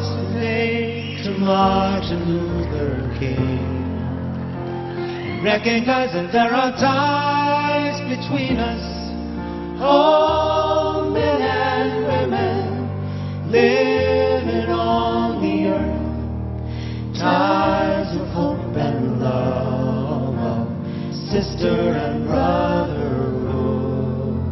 box today to Martin Luther King. Recognize that there are ties between us, all men and women living on the earth, ties of hope and love, of sister and brotherhood,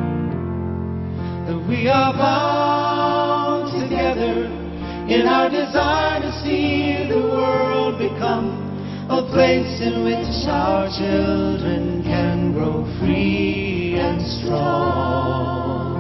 that we are bound together in our desire to see the world become a place in which our children can grow free and strong.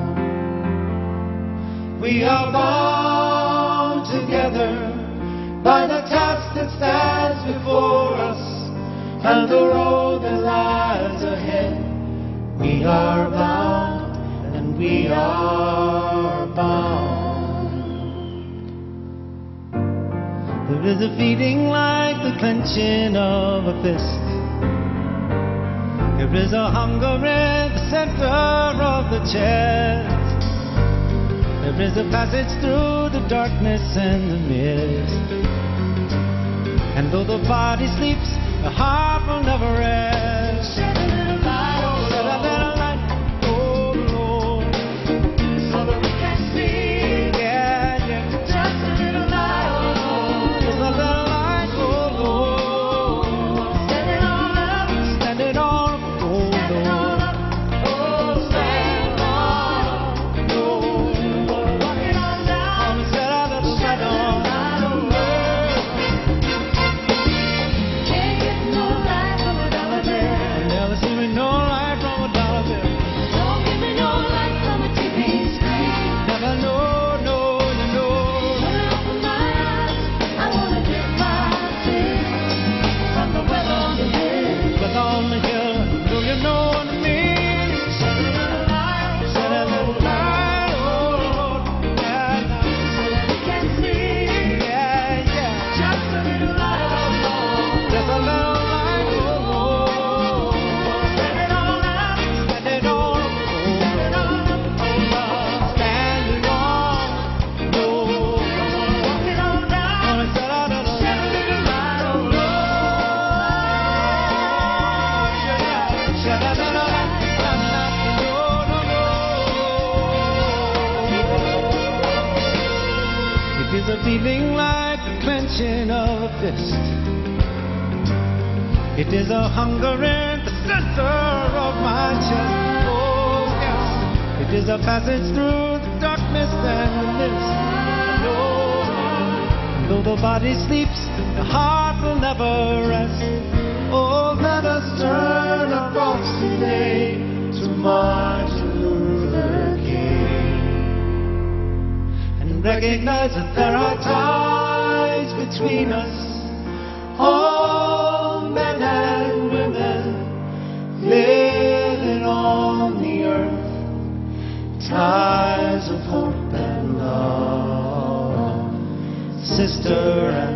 We are bound together by the task that stands before us and the road that lies ahead. We are bound, and we are bound. There is a feeling like the clenching of a fist. There is a hunger in the center of the chest. There is a passage through the darkness and the mist. And though the body sleeps, the heart will never rest. Shed a little light, oh Lord. Shed a little light, oh Lord, so that we can see. Yeah, yeah. Just a little light, oh Lord. Just a little light, oh Lord. Standing on up, standing on up, oh Lord. Standing on up, oh, standing on up, Lord. Walking on down, shed a little light, oh Lord. Can't get no light from a dollar bill. Never see me no light from a dollar bill. Don't give me no light from a TV screen. Never know, no, no, no. When I open my eyes, I wanna get my fill from the weather on the hill. Weather on the hill, do you know what I mean? Shed a little light, shed a little light, oh Lord, yeah, so that we can see. Yeah, yeah. Just a little light, oh Lord. Just a little light, oh Lord. Standing on up, standing on up, standing on up, oh Lord. Standing on, Lord. Walking on down, shed a little light, oh Lord. Shed a little light, no, no, no. It is a feeling like the clenching of a fist. It is a hunger in the center of my chest. Oh, yes. It is a passage through the darkness and the mist. Oh, though the body sleeps, the heart will never rest. Oh, let us turn our thoughts today to Martin Luther King and recognize that there are ties between us, all men and women living on the earth, ties of hope and love, sister and